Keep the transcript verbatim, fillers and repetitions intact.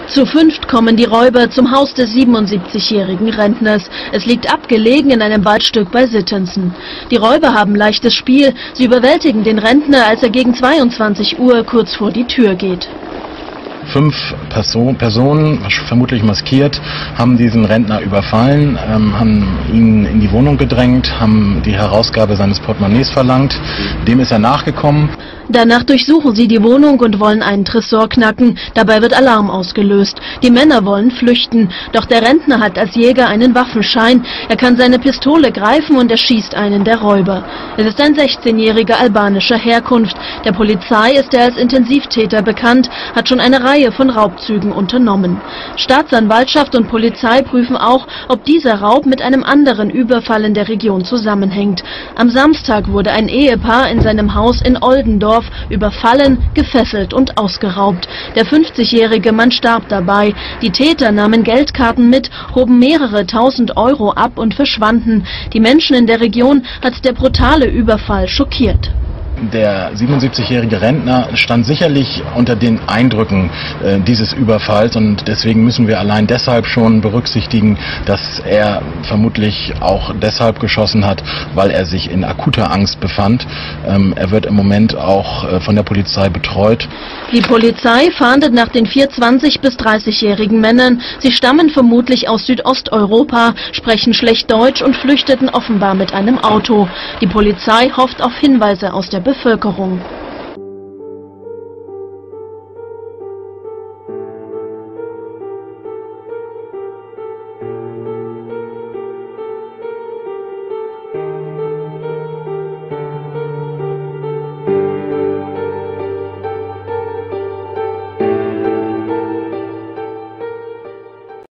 Zu fünft kommen die Räuber zum Haus des siebenundsiebzigjährigen Rentners. Es liegt abgelegen in einem Waldstück bei Sittensen. Die Räuber haben leichtes Spiel. Sie überwältigen den Rentner, als er gegen zweiundzwanzig Uhr kurz vor die Tür geht. Fünf Person, Personen, vermutlich maskiert, haben diesen Rentner überfallen, ähm, haben ihn in die Wohnung gedrängt, haben die Herausgabe seines Portemonnaies verlangt. Dem ist er nachgekommen. Danach durchsuchen sie die Wohnung und wollen einen Tresor knacken. Dabei wird Alarm ausgelöst. Die Männer wollen flüchten. Doch der Rentner hat als Jäger einen Waffenschein. Er kann seine Pistole greifen und erschießt einen der Räuber. Es ist ein sechzehnjähriger albanischer Herkunft. Der Polizei ist er als Intensivtäter bekannt, hat schon eine Reihe von Raubzügen unternommen. Staatsanwaltschaft und Polizei prüfen auch, ob dieser Raub mit einem anderen Überfall in der Region zusammenhängt. Am Samstag wurde ein Ehepaar in seinem Haus in Oldendorf überfallen, gefesselt und ausgeraubt. Der fünfzigjährige Mann starb dabei. Die Täter nahmen Geldkarten mit, hoben mehrere tausend Euro ab und verschwanden. Die Menschen in der Region hat der brutale Überfall schockiert. Der siebenundsiebzigjährige Rentner stand sicherlich unter den Eindrücken äh, dieses Überfalls und deswegen müssen wir allein deshalb schon berücksichtigen, dass er vermutlich auch deshalb geschossen hat, weil er sich in akuter Angst befand. Ähm, er wird im Moment auch äh, von der Polizei betreut. Die Polizei fahndet nach den vier zwanzig- bis dreißigjährigen Männern. Sie stammen vermutlich aus Südosteuropa, sprechen schlecht Deutsch und flüchteten offenbar mit einem Auto. Die Polizei hofft auf Hinweise aus der Bevölkerung.